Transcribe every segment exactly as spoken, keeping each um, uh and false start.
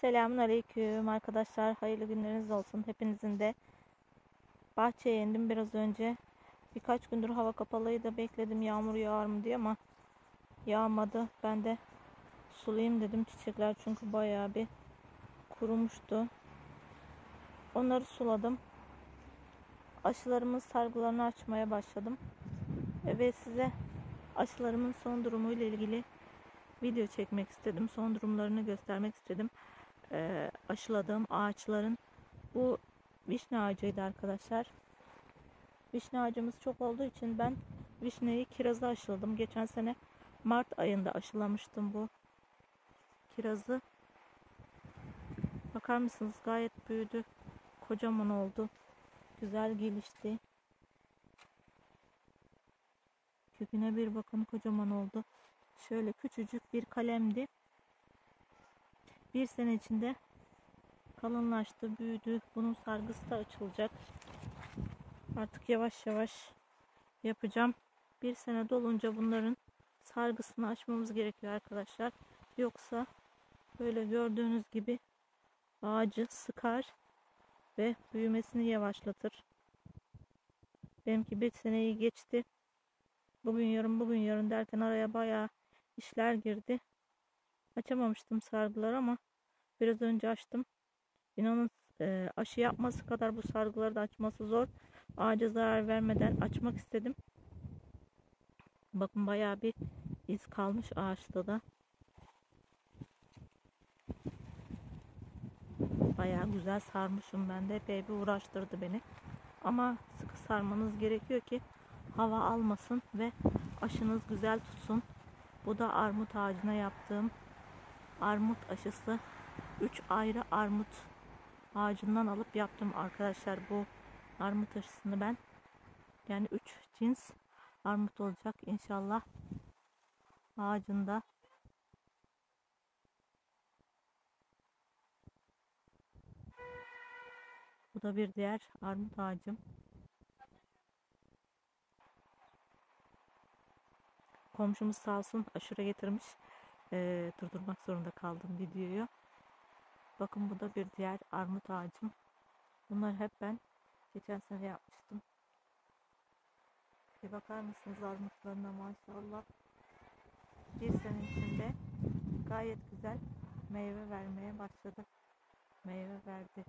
Selamun aleyküm arkadaşlar. Hayırlı günleriniz olsun. Hepinizin de bahçeye indim biraz önce. Birkaç gündür hava kapalıydı. Bekledim yağmur yağar mı diye ama yağmadı. Ben de sulayayım dedim çiçekler çünkü bayağı bir kurumuştu. Onları suladım. Aşılarımın sargılarını açmaya başladım. Ve size aşılarımın son durumu ile ilgili video çekmek istedim. Son durumlarını göstermek istedim. Ee, aşıladığım ağaçların bu vişne ağacıydı arkadaşlar. Vişne ağacımız çok olduğu için ben vişneyi kirazı aşıladım. Geçen sene Mart ayında aşılamıştım bu kirazı. Bakar mısınız? Gayet büyüdü. Kocaman oldu. Güzel gelişti. Köküne bir bakın, kocaman oldu. Şöyle küçücük bir kalemdi. Bir sene içinde kalınlaştı, büyüdü. Bunun sargısı da açılacak. Artık yavaş yavaş yapacağım. Bir sene dolunca bunların sargısını açmamız gerekiyor arkadaşlar. Yoksa böyle gördüğünüz gibi ağacı sıkar ve büyümesini yavaşlatır. Benimki bir seneyi geçti. Bugün yarın bugün yarın derken araya bayağı işler girdi. Açamamıştım sargıları ama biraz önce açtım. İnanın e, aşı yapması kadar bu sargıları da açması zor. Ağaca zarar vermeden açmak istedim. Bakın bayağı bir iz kalmış ağaçta da. Bayağı güzel sarmışım ben de. Epey bir uğraştırdı beni. Ama sıkı sarmanız gerekiyor ki hava almasın ve aşınız güzel tutsun. Bu da armut ağacına yaptığım armut aşısı. üç ayrı armut ağacından alıp yaptım arkadaşlar bu armut aşısını ben. Yani üç cins armut olacak inşallah ağacında. Bu da bir diğer armut ağacım. Komşumuz sağ olsun aşure getirmiş. Ee, durdurmak zorunda kaldım videoyu. Bakın bu da bir diğer armut ağacım. Bunlar hep ben geçen sene yapmıştım. Bir bakar mısınız armutlarına, maşallah. Bir sene içinde gayet güzel meyve vermeye başladı. Meyve verdi.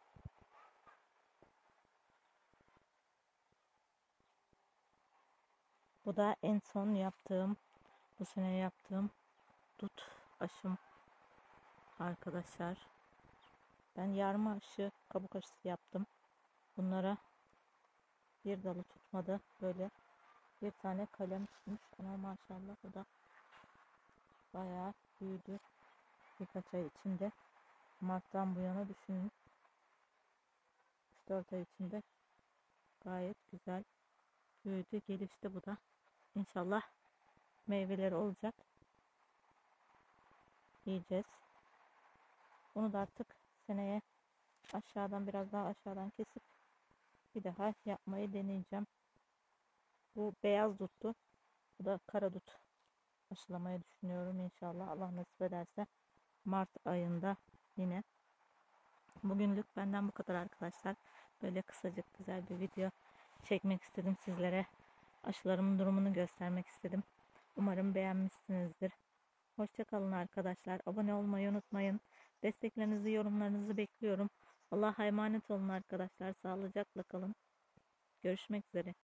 Bu da en son yaptığım, bu sene yaptığım dut aşım arkadaşlar. Ben yarma aşı, kabuk aşısı yaptım. Bunlara bir dalı tutmadı. Böyle bir tane kalem tutmuş ama maşallah bu da bayağı büyüdü. Birkaç ay içinde. Mart'tan bu yana düşünün. üç dört ay içinde gayet güzel büyüdü, gelişti bu da. İnşallah meyveleri olacak. Yiyeceğiz. Bunu da artık seneye aşağıdan biraz daha aşağıdan kesip bir daha yapmayı deneyeceğim. Bu beyaz duttu. Bu da kara dut aşılamayı düşünüyorum inşallah. Allah nasip ederse Mart ayında yine. Bugünlük benden bu kadar arkadaşlar. Böyle kısacık güzel bir video çekmek istedim sizlere. Aşılarımın durumunu göstermek istedim. Umarım beğenmişsinizdir. Hoşça kalın arkadaşlar. Abone olmayı unutmayın. Desteklerinizi, yorumlarınızı bekliyorum. Allah'a emanet olun arkadaşlar. Sağlıcakla kalın. Görüşmek üzere.